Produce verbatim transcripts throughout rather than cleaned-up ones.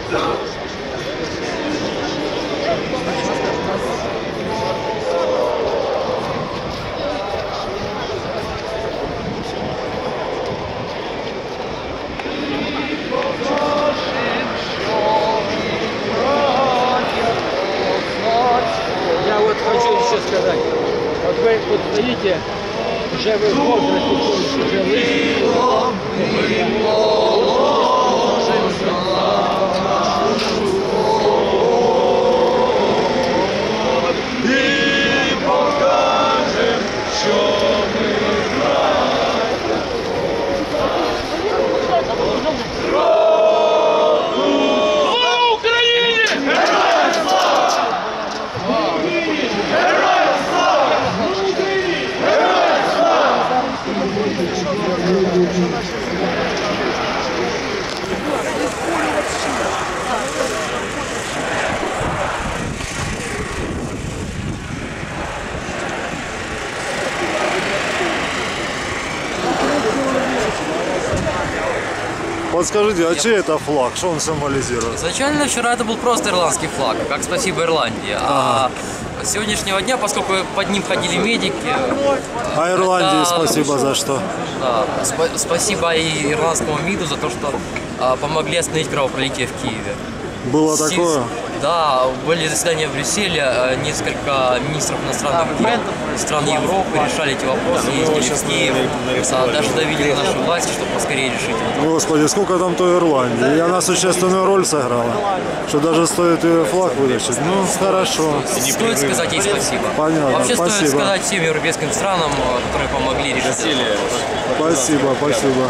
Я вот хочу еще сказать, вот вы тут стоите, уже вы в возрасте, уже вы. Подскажите, а чей это флаг? Что он символизирует? Изначально вчера это был просто ирландский флаг, как спасибо Ирландии. А с сегодняшнего дня, поскольку под ним ходили медики... А Ирландии это, спасибо за что? Да, спа спасибо и ирландскому МИДу за то, что а, помогли остановить кровопролитие в Киеве. Было Си такое? Да, были заседания в Брюсселе, несколько министров иностранных дел стран Европы решали эти вопросы, ездили в Киев, даже давили на наши власти, чтобы поскорее решить это. Господи, сколько там той Ирландии. И она существенную роль сыграла, что даже стоит ее флаг вытащить. Ну, хорошо. Стоит сказать ей спасибо. Понятно, Вообще спасибо. стоит сказать всем европейским странам, которые помогли решить это. Спасибо, спасибо.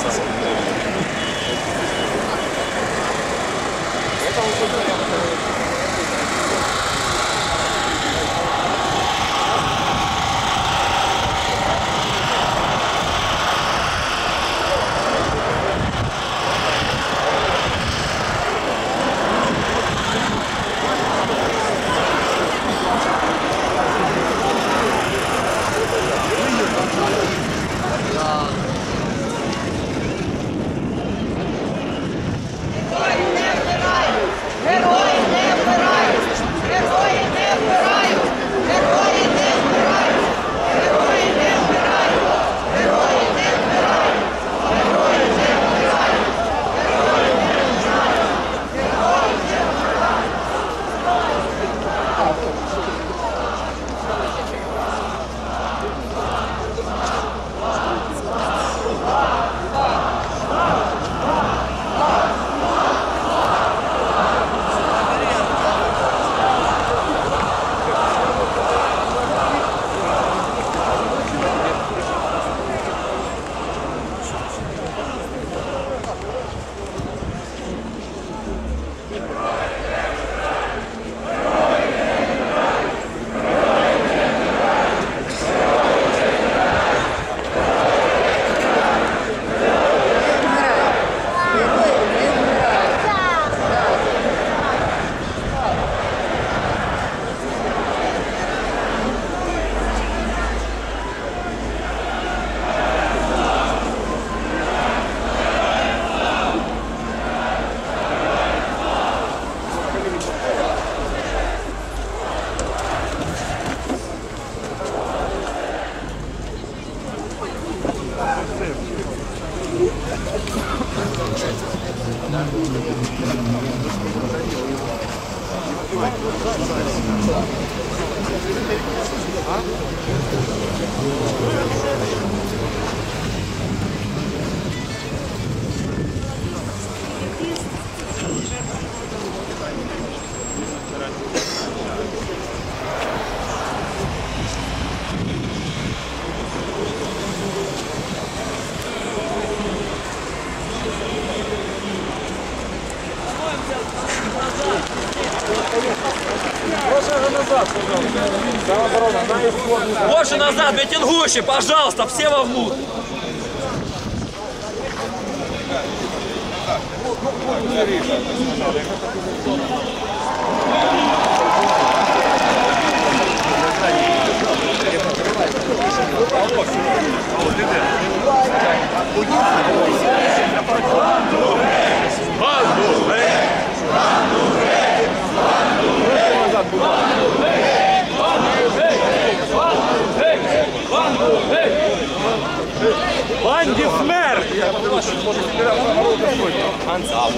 Больше назад, митингующие, пожалуйста, все вовнутрь.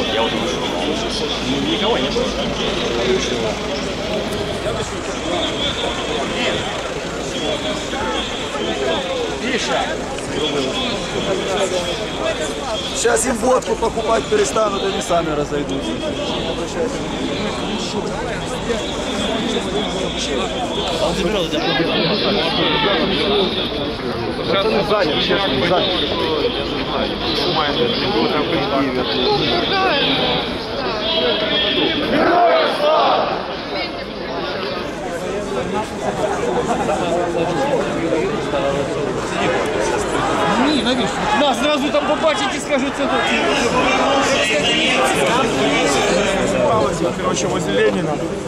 Я вот никого нет. Сейчас им водку покупать перестанут, они сами разойдутся. Он заберет тебя. Занят, честно, занят. Ні, навіщо? Нас зразу там побачить і скажуть, це тут. Короче, возле Ленина.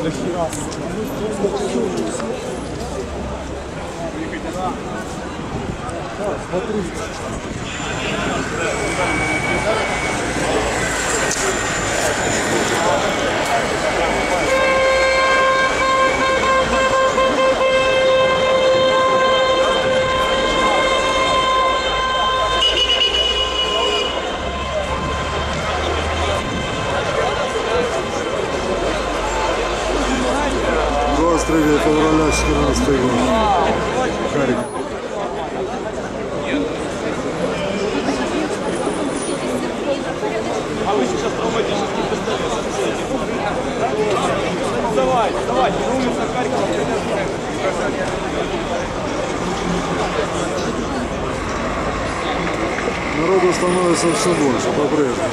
двадцать третьего февраля четырнадцатый год. Харьков. Давай, давай, улица Харькова. Народу становится все больше, по-прежнему.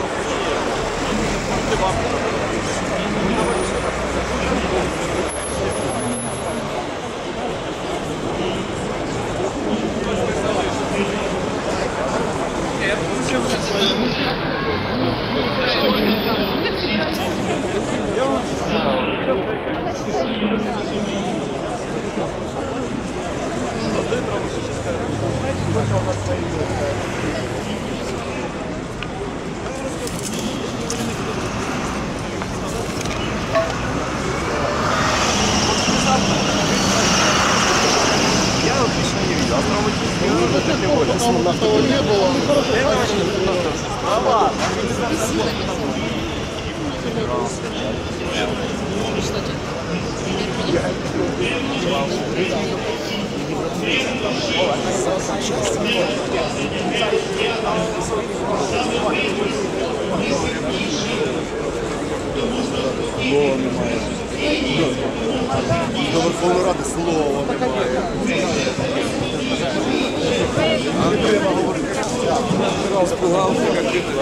До Верховної Ради слова немає. Треба говорити. Спугався, як ти.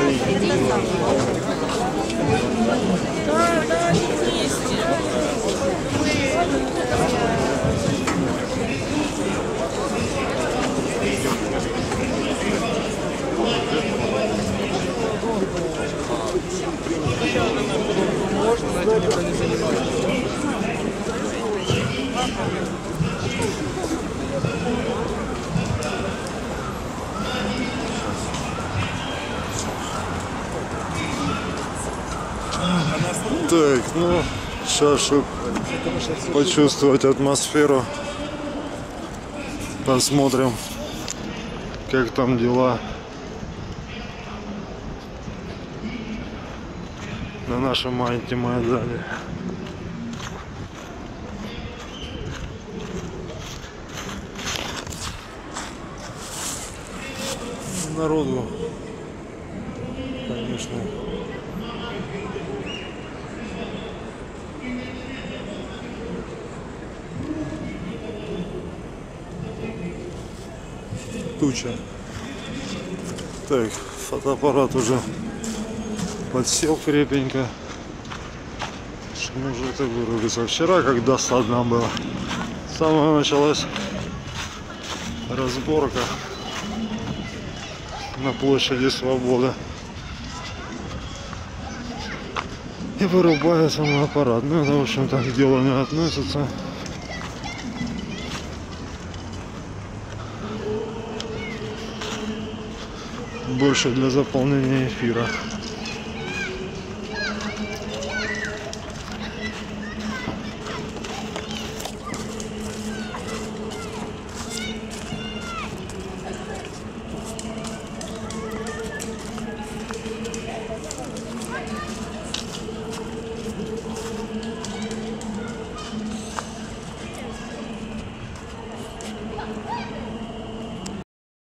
Так, ну, сейчас, чтобы почувствовать атмосферу, посмотрим, как там дела на нашем антимайдане. Народу, конечно, туча. Так, фотоаппарат уже подсел крепенько. Может это вырубиться. Вчера как досадно было. С самого началась разборка на площади Свободы. И вырубается мой аппарат. Ну это в общем-то к делу не относится. Больше для заполнения эфира.